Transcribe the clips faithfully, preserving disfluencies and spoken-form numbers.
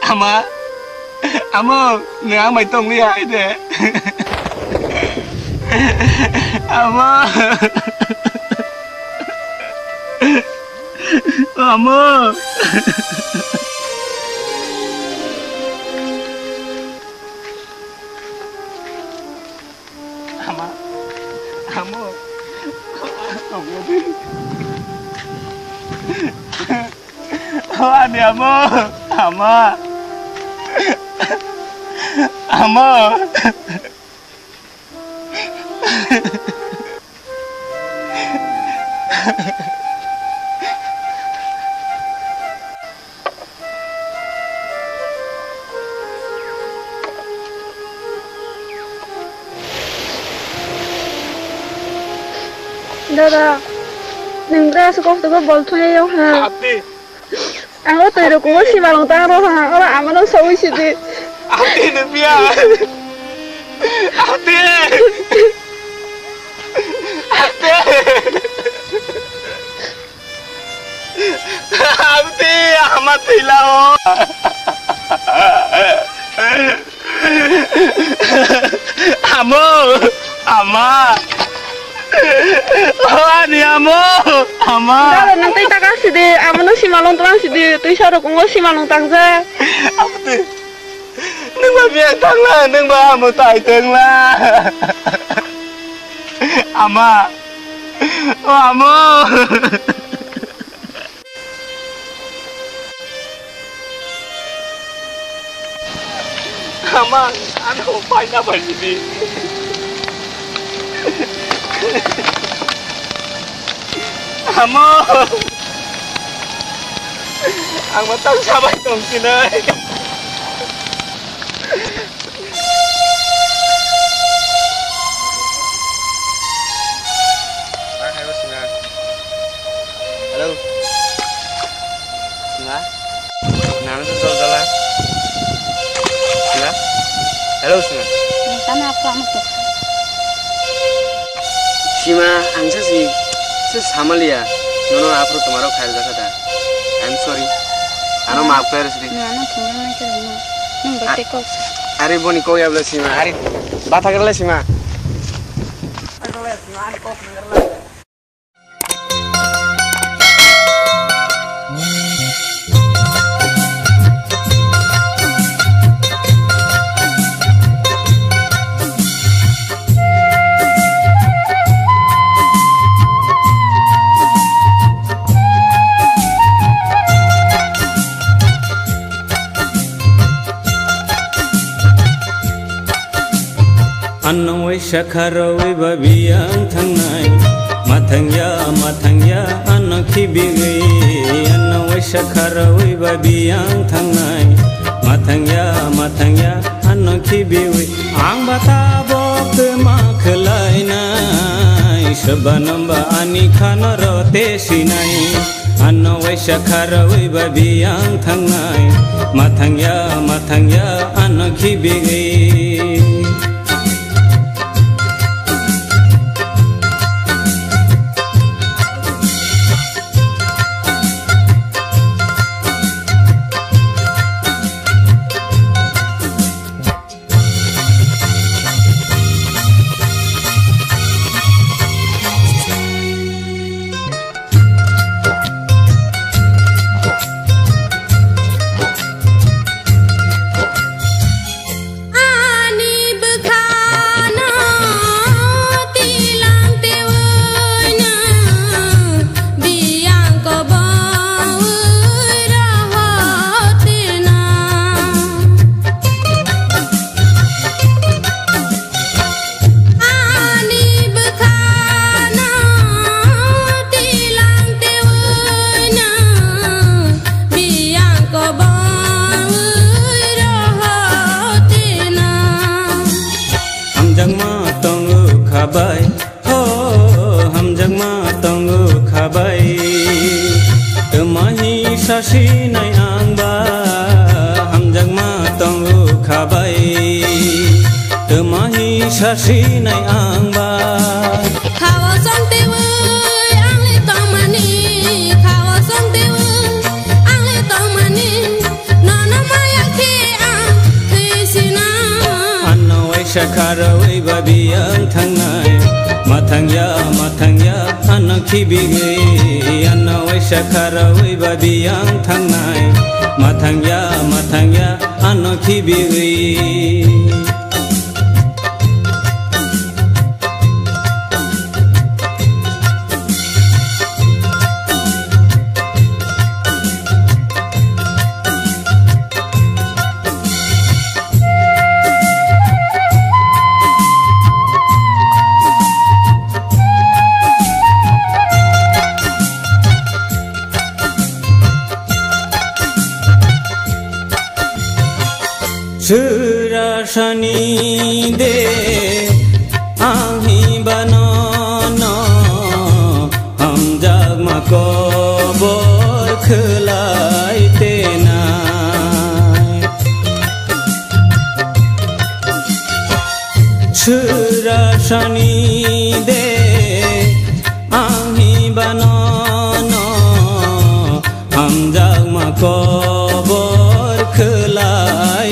Ama, ama nang mày tông đi hại thế. Ama, ama. Ama, ama. Không có đi. Anh ama, ama. Ama. Dada, nengka sekolah tu bol tu ya ha. Ati. Aku tu itu kau si malang tang roh ha. Orang aman orang sawi sih tu. Ati ni pia. Ati. Ati. Ati amat hilau. Amo, ama. Oh, ani amo, ama. Dada nanti tak kasih deh. Aman orang si malang tang sih deh. Tu isyarat kau si malang tang je. Apa tu? Neng babian tang lah, neng bah amo tai teng lah. Ama, oh amo. Ama, anu pakai apa ini? Amo, ang matang sabay tong sinay. Hello, Singa. Hello. Singa. Nama tu Sol Sola. Singa. Hello, Singa. Sana apa maksud? सीमा आंसा सी से सामलिया नोनो आपरो तुम्हारो खायल जैसा था I am sorry आनो माफ कर सी ना ना तुम नहीं करेंगे नंग बटे को अरे बोनी कोई अब सीमा अरे बात कर ले सीमा Anoi shakaroi babiang thangnai mathangya mathangya anakhi bigai anoi shakaroi babiang thangnai mathangya mathangya anakhi bigai ang bata bok makhlai nai sabanamba ani khana rote sinai anoi shakaroi babiang thangnai mathangya mathangya anakhi bigai खाबाय हो हम जगमा तंगु खाबाय तमाही सासी नाय आंबा हम जगमा तंगु खाबाय तमाही सासी नाय आंबा खावा संते वय आंले तमानी खावा संते वय आंले तमानी नाना माया खारावै बाबि आं थांनाय माथांया माथांया आनो खिबिगै आनो वाइसा खारावै बाबि आं थांनाय माथांया माथांया आनो खिबिगै Surasani de ahi banana ham jagma kobor khlai tenai Surasani de ahi banana ham jagma kobor khlai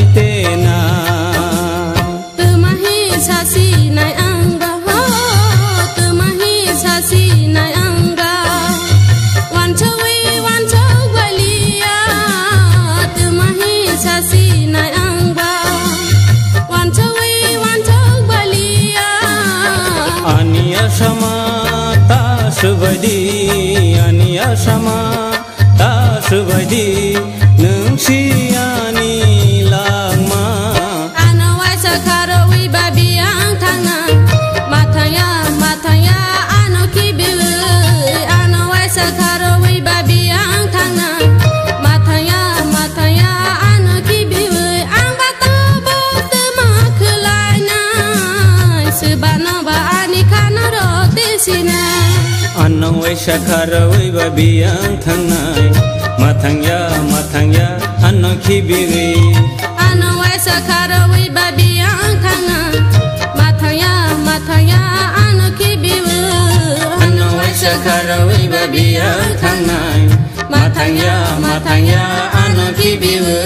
Subadi ania sama ta subadi nungsiani langma Ano waisa kharawi babi ang thangna mataya mataya ano kibilu Ano waisa kharawi babi ang thangna mataya mataya ano kibilu ang bata bukti makulai na subana ba ani kana roti sina Ano waisa kharawi babi ang thangnai mathangya mathangya ano khibiri Ano waisa kharawi babi ang thangna mathaya mathaya ano khibiri Ano waisa kharawi babi ang thangnai mathangya mathangya ano khibiri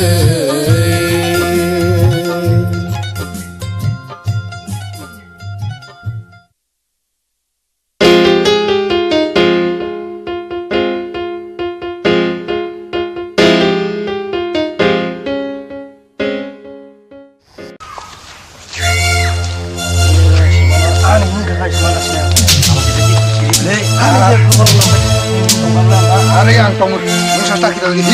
Ada yang tong nusa tak kita lagi.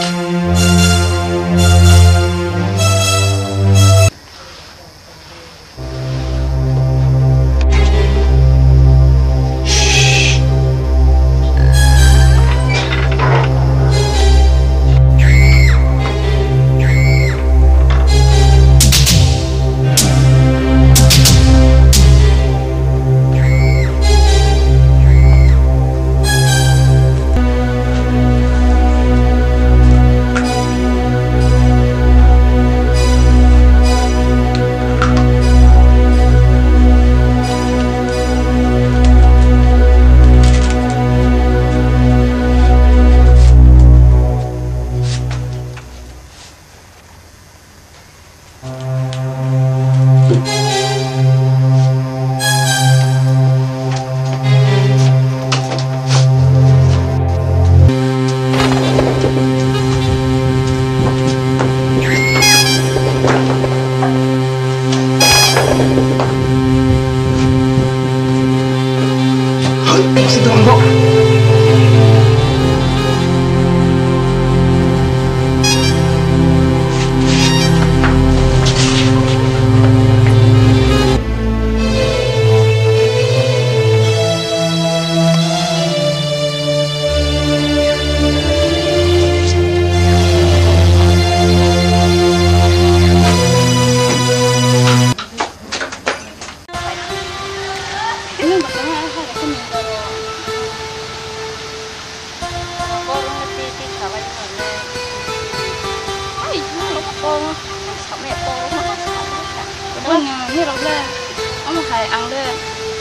như là lên ông hay ăn lên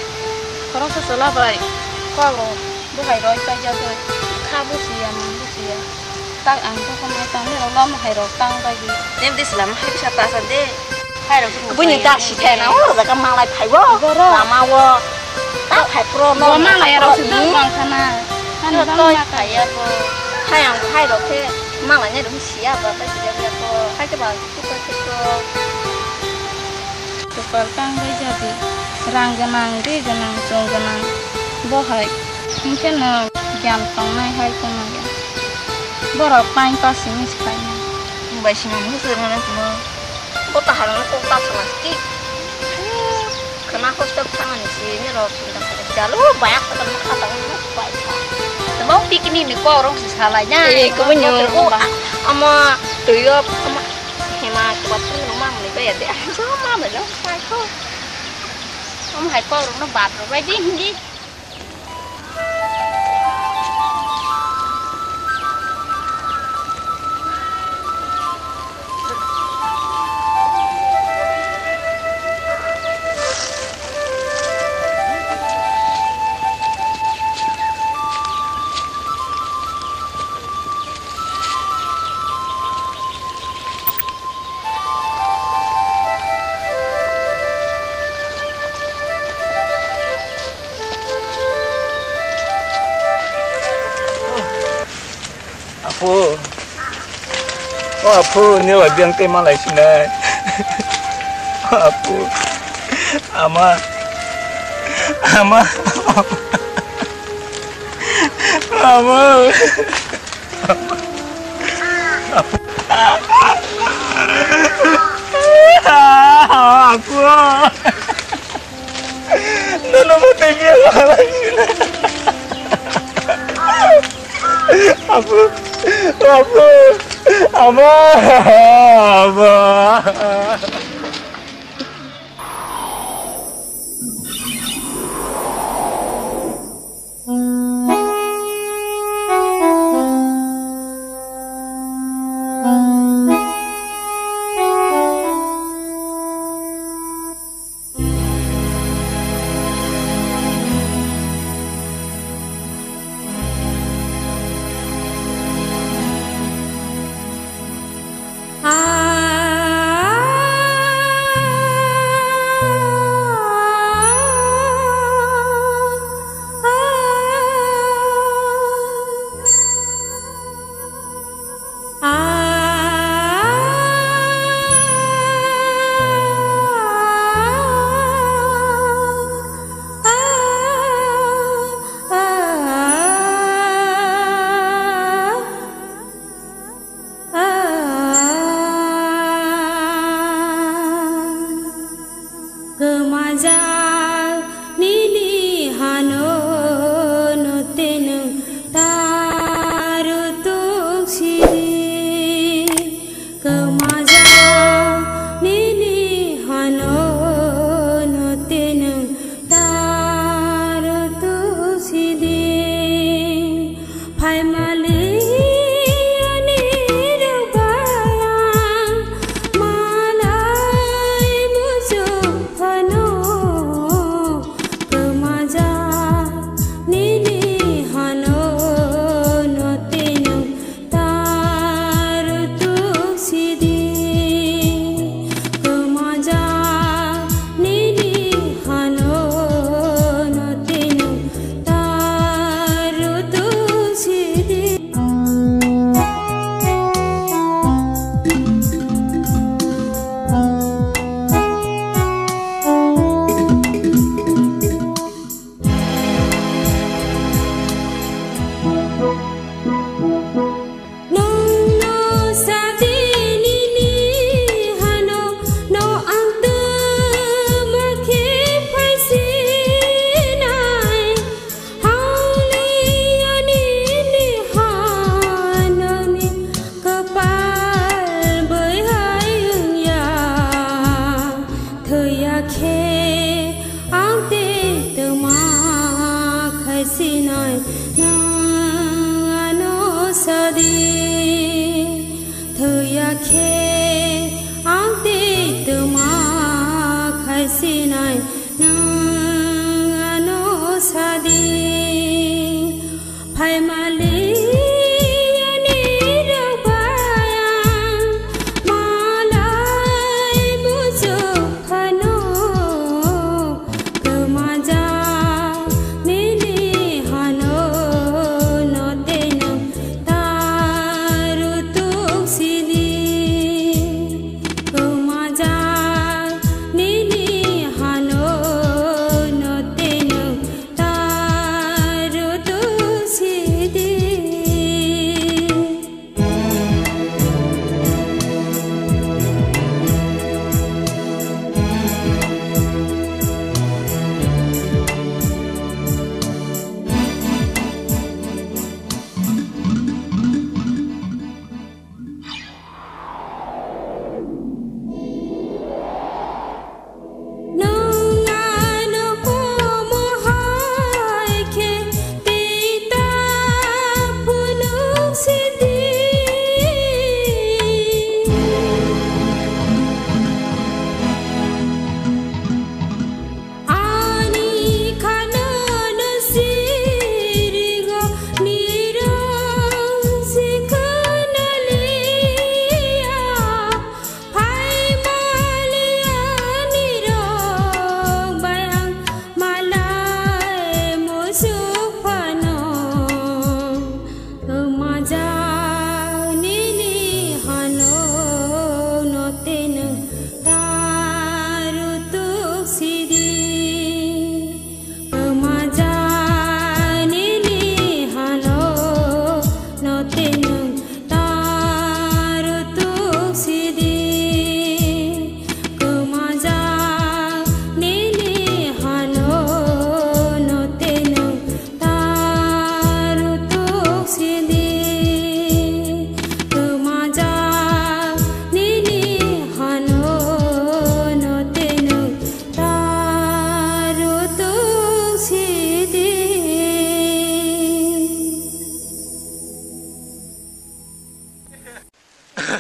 có nó sẽ là vậy qua rồi bữa hay rồi tay cho tôi khá bữa xìa bữa xìa tay ăn cho không ai tăng nữa nó mà hay rồi tăng cái gì nem dis lam hay bisa tasan deh bây giờ ta chỉ thế nào rồi cái mang lại phải vô làm mau vô ta phải pro nó mang lại đâu thì đúng bằng thằng nào thằng nó đó tôi mà phải hai hàng hai đồ thế mang lại ngay đúng xí à và cái gì đó cô hai cái bà cái cái cái cô tukar tang bây giờ thì rang ganang đi ganang song ganang bo hai mungkin na jam tong nai hai ko na ya bo ra pain ka sini sekai na bây giờ mình sẽ làm cái mà cô ta hàng nó cô ta sama sih karena aku tetap tangan di sini loh sudah jalur banyak ketemu kata itu baik mau bikin ini kok orang salahnya eh kau menyuruh ama tuyul ama hemat buat rumah mình bây giờ thì ăn sama mà nó sai không ông hai con nó bạt rồi vậy đi đi Apu, oh apu ni lah biang ke malai sini. Apu, ama, ama, ama, apu, apu, nana mati biang malai sini. Apu, apu, ama, ama. Ah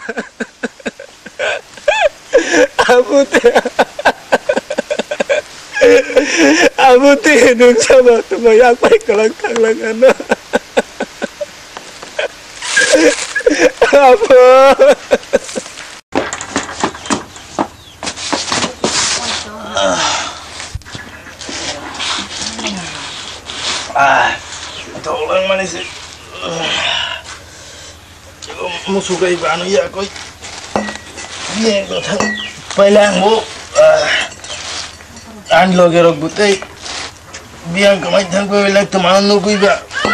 Abu teh, abu teh nung coba tu banyak baik kelangkang langana. Abu. Ah, tolong mana sih? Musuh kau ibu anu ya kau. Ni kau thang pailang bu. An loge rok butai. Biang kemai thang kau pailang teman nu kau ibu.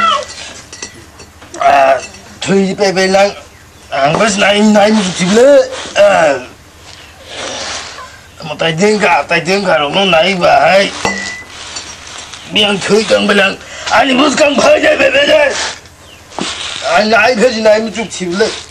Ah, thui pe pailang. Angkas naik naik musuh cibla. Ah, mau tay dengka tay dengka rok nu naik bahai. Biang thui kang pailang. Ani musuh kang bahai jai pe pe jai. An naik kerja naik musuh cibla.